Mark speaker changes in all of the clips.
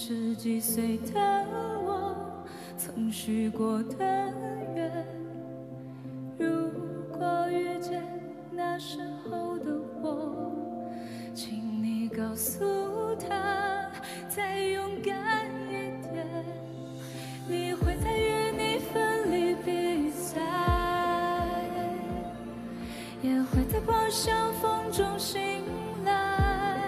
Speaker 1: 十几岁的我曾许过的愿，如果遇见那时候的我，请你告诉他再勇敢一点，你会在与你分离比赛，也会在破晓风中醒来，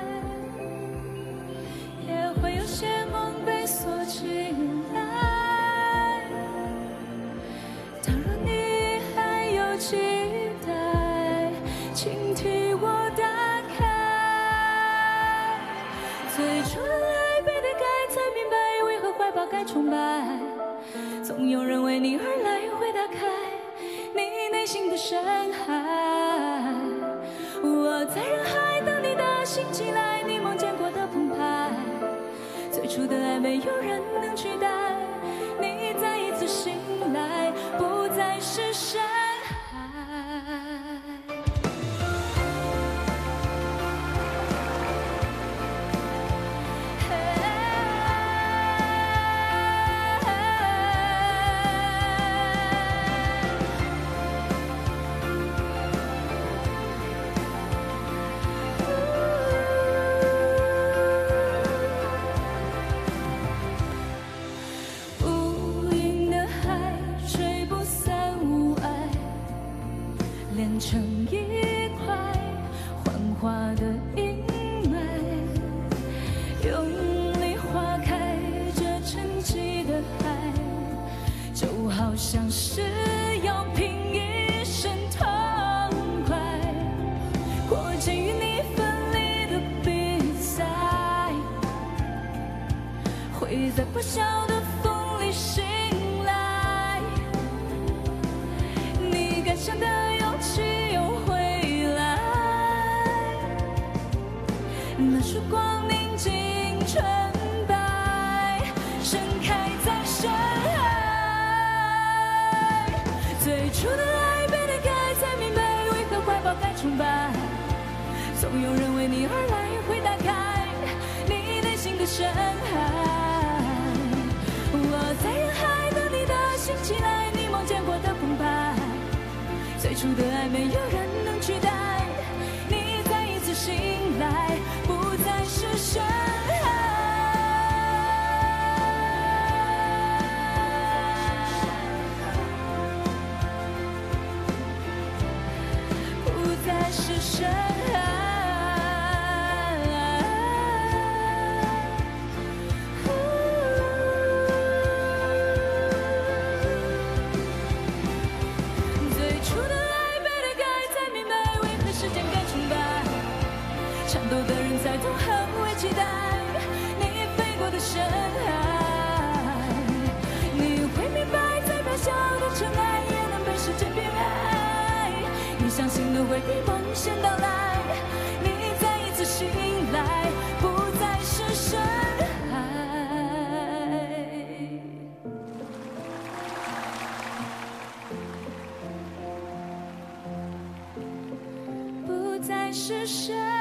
Speaker 1: 也会有些梦被锁起来。倘若你还有期待，请替我打开。最初的爱被推开，才明白为何怀抱该崇拜。总有人为你而来，会打开你内心的深海。我在人海等你的心起来，你梦见过的澎湃。最初的爱没有人能取代，你再一次醒来，不再是深海。连成一块幻化的阴霾，用力划开这沉寂的海，就好像是要拼一生痛快。过程与你分离的比赛，会在破晓的风里醒来，你感伤的又回来，那束光明净纯白，盛开在深海。最初的爱被推开，才明白为何怀抱该崇拜。总有人为你而来，会打开你内心的深海。我在人海等你的心起来，你梦见过的澎湃。最初的爱没有人能取代，你再一次醒来，不再是深海，不再是深海。颤抖的人在纵横为期待你飞过的深海，你会明白，再渺小的尘埃也能被时间变矮。你相信的会比梦先到来，你再一次醒来，不再是深海，不再是深海。